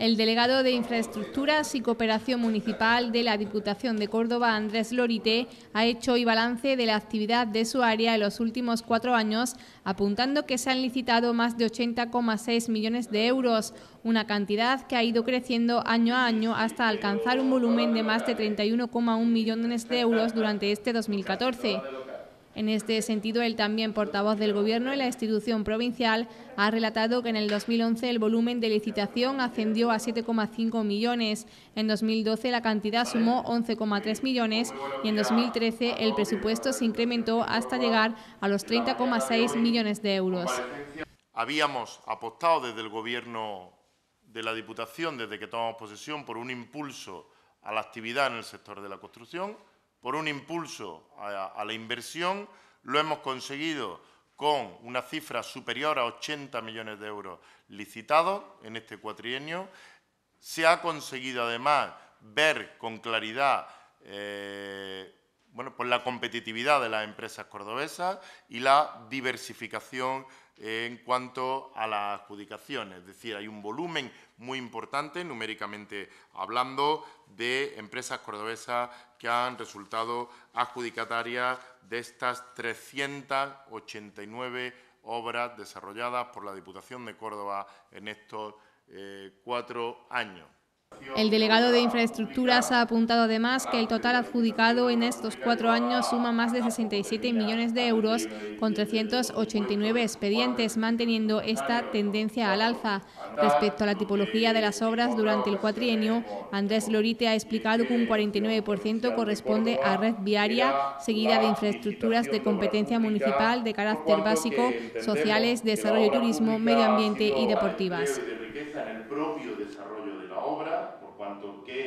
El delegado de Infraestructuras y Cooperación Municipal de la Diputación de Córdoba, Andrés Lorite, ha hecho hoy balance de la actividad de su área en los últimos 4 años, apuntando que se han licitado más de 80,6 millones de euros, una cantidad que ha ido creciendo año a año hasta alcanzar un volumen de más de 31,1 millones de euros durante este 2014. En este sentido, el también portavoz del Gobierno en la institución provincial ha relatado que en el 2011 el volumen de licitación ascendió a 7,5 millones, en 2012 la cantidad sumó 11,3 millones y en 2013 el presupuesto se incrementó hasta llegar a los 30,6 millones de euros. Habíamos apostado desde el Gobierno de la Diputación, desde que tomamos posesión, por un impulso a la actividad en el sector de la construcción, por un impulso a la inversión. Lo hemos conseguido con una cifra superior a 80 millones de euros licitados en este cuatrienio. Se ha conseguido además ver con claridad pues la competitividad de las empresas cordobesas y la diversificación en cuanto a las adjudicaciones. Es decir, hay un volumen muy importante, numéricamente hablando, de empresas cordobesas que han resultado adjudicatarias de estas 389 obras desarrolladas por la Diputación de Córdoba en estos 4 años. El delegado de Infraestructuras ha apuntado además que el total adjudicado en estos 4 años suma más de 67 millones de euros, con 389 expedientes, manteniendo esta tendencia al alza. Respecto a la tipología de las obras durante el cuatrienio, Andrés Lorite ha explicado que un 49% corresponde a red viaria, seguida de infraestructuras de competencia municipal de carácter básico, sociales, desarrollo y turismo, medio ambiente y deportivas. Por cuanto que